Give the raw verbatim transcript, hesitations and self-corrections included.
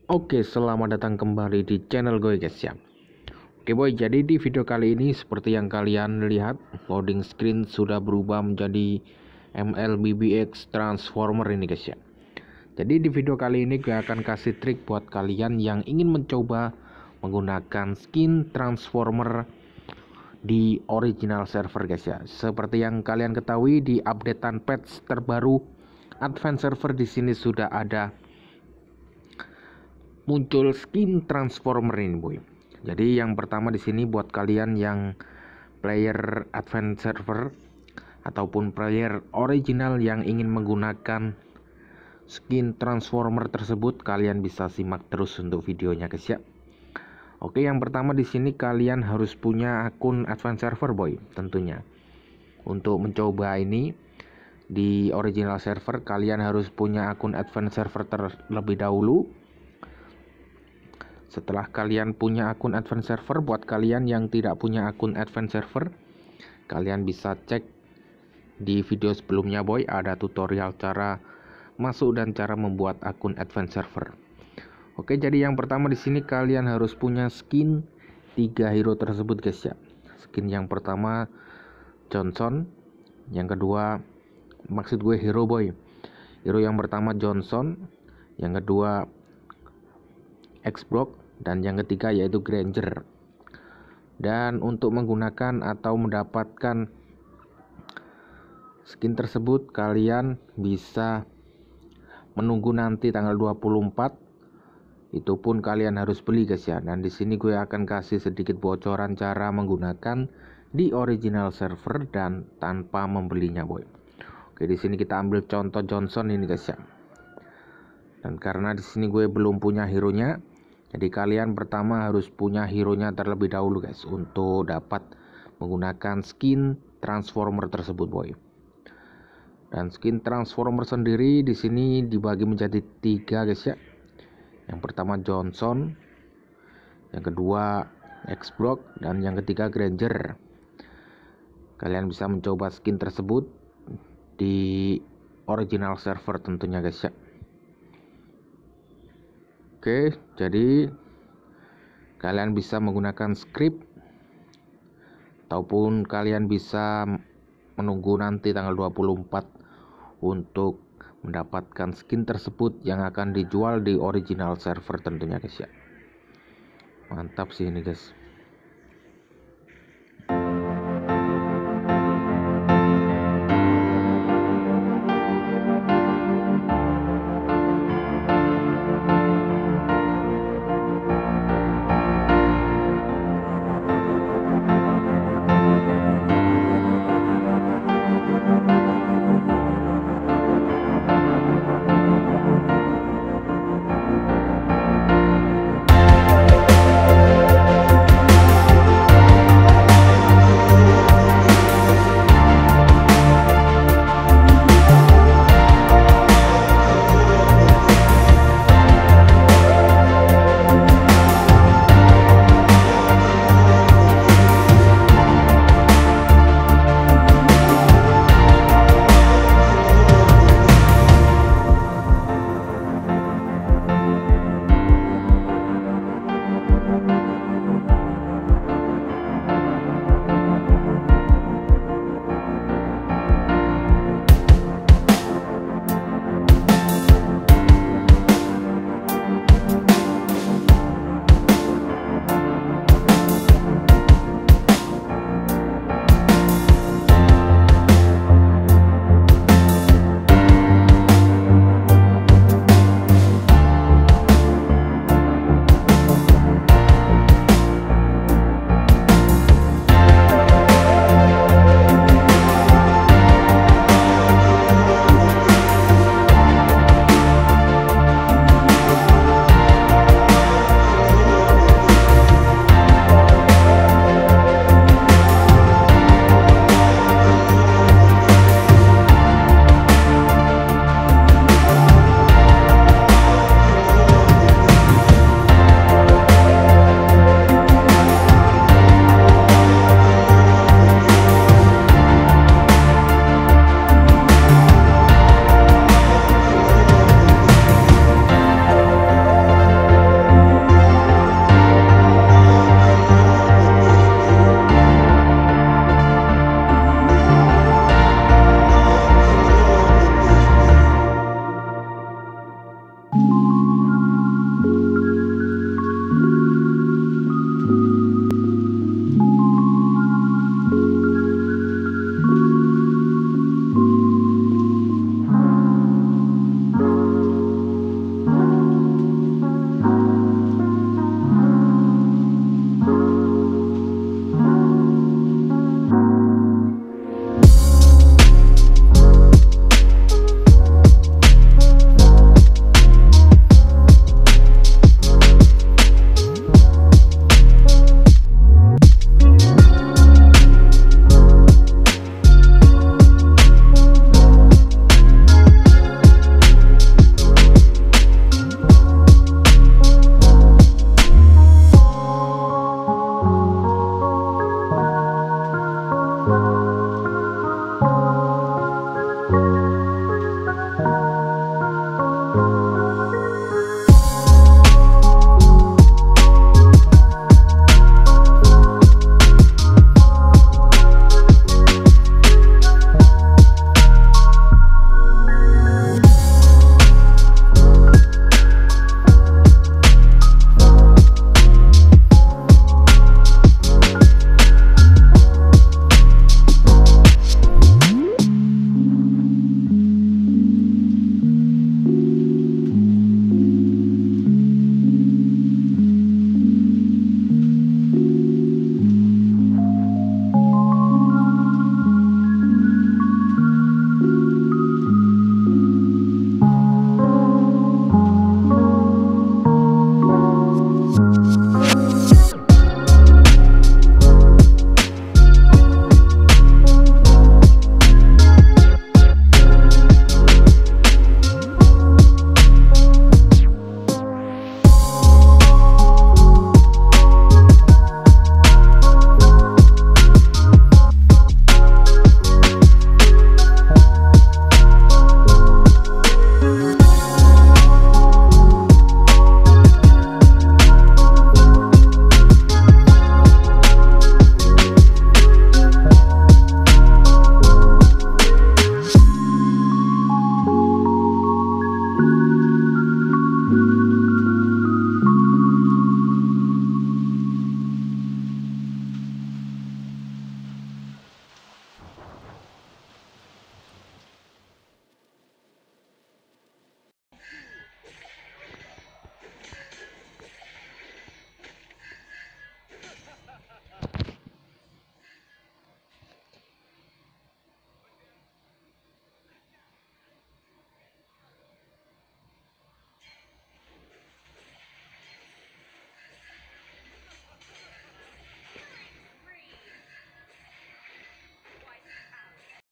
Oke, selamat datang kembali di channel gue guys ya. Oke boy, jadi di video kali ini seperti yang kalian lihat, loading screen sudah berubah menjadi M L B B X Transformer ini guys ya. Jadi di video kali ini gue akan kasih trik buat kalian yang ingin mencoba menggunakan skin Transformer di original server guys ya. Seperti yang kalian ketahui, di updatean patch terbaru Advance Server di sini sudah ada muncul skin Transformer ini boy. Jadi yang pertama di sini buat kalian yang player Advance Server ataupun player original yang ingin menggunakan skin Transformer tersebut, kalian bisa simak terus untuk videonya guys ya. Oke, yang pertama di sini kalian harus punya akun Advance Server boy tentunya. Untuk mencoba ini di original server, kalian harus punya akun Advance Server terlebih dahulu. Setelah kalian punya akun Advance Server, buat kalian yang tidak punya akun Advance Server, kalian bisa cek di video sebelumnya boy, ada tutorial cara masuk dan cara membuat akun Advance Server. Oke, jadi yang pertama di sini kalian harus punya skin tiga hero tersebut guys ya. Skin yang pertama Johnson, yang kedua maksud gue hero boy. Hero yang pertama Johnson, yang kedua X-Block, dan yang ketiga yaitu Granger. Dan untuk menggunakan atau mendapatkan skin tersebut, kalian bisa menunggu nanti tanggal dua puluh empat. Itu pun kalian harus beli guys ya. Dan di sini gue akan kasih sedikit bocoran cara menggunakan di original server dan tanpa membelinya boy. Oke, di sini kita ambil contoh Johnson ini guys ya. Dan karena di sini gue belum punya hero-nya, jadi kalian pertama harus punya hero-nya terlebih dahulu guys untuk dapat menggunakan skin Transformer tersebut boy. Dan skin Transformer sendiri di sini dibagi menjadi tiga guys ya. Yang pertama Johnson, yang kedua X-Block, dan yang ketiga Granger. Kalian bisa mencoba skin tersebut di original server tentunya guys ya. Oke, jadi kalian bisa menggunakan script ataupun kalian bisa menunggu nanti tanggal dua puluh empat untuk mendapatkan skin tersebut yang akan dijual di original server tentunya guys ya. Mantap sih ini guys.